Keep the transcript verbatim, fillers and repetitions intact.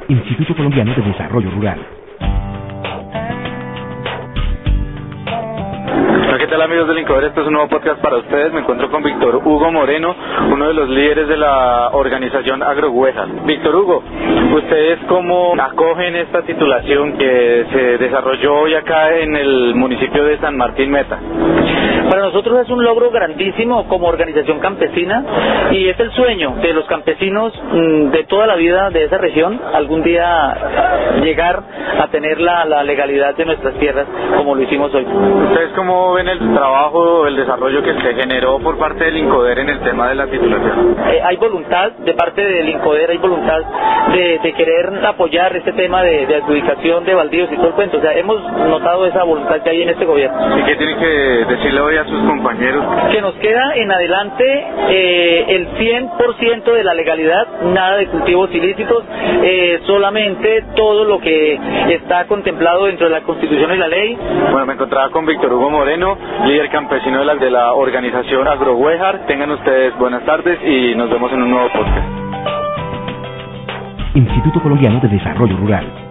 Instituto Colombiano de Desarrollo Rural. ¿Qué tal, amigos del Incoder? Este es un nuevo podcast para ustedes. Me encuentro con Víctor Hugo Moreno, uno de los líderes de la organización Agrohuejar. Víctor Hugo, ¿ustedes cómo acogen esta titulación que se desarrolló hoy acá en el municipio de San Martín Meta? Para nosotros es un logro grandísimo como organización campesina y es el sueño de los campesinos de toda la vida de esa región, algún día llegar a tener la, la legalidad de nuestras tierras como lo hicimos hoy. ¿Ustedes cómo ven el trabajo, el desarrollo que se generó por parte del INCODER en el tema de la titulación? Eh, hay voluntad de parte del INCODER, hay voluntad de, de querer apoyar este tema de, de adjudicación de baldíos y todo el cuento. O sea, hemos notado esa voluntad que hay en este gobierno. ¿Y qué tienen que decirle hoy a sus compañeros? Que nos queda en adelante eh, el cien por ciento de la legalidad, nada de cultivos ilícitos, eh, solamente todo lo que está contemplado dentro de la Constitución y la ley. Bueno, me encontraba con Víctor Hugo Moreno, líder campesino de la, de la organización Agrohuejar. Tengan ustedes buenas tardes y nos vemos en un nuevo podcast. Instituto Colombiano de Desarrollo Rural.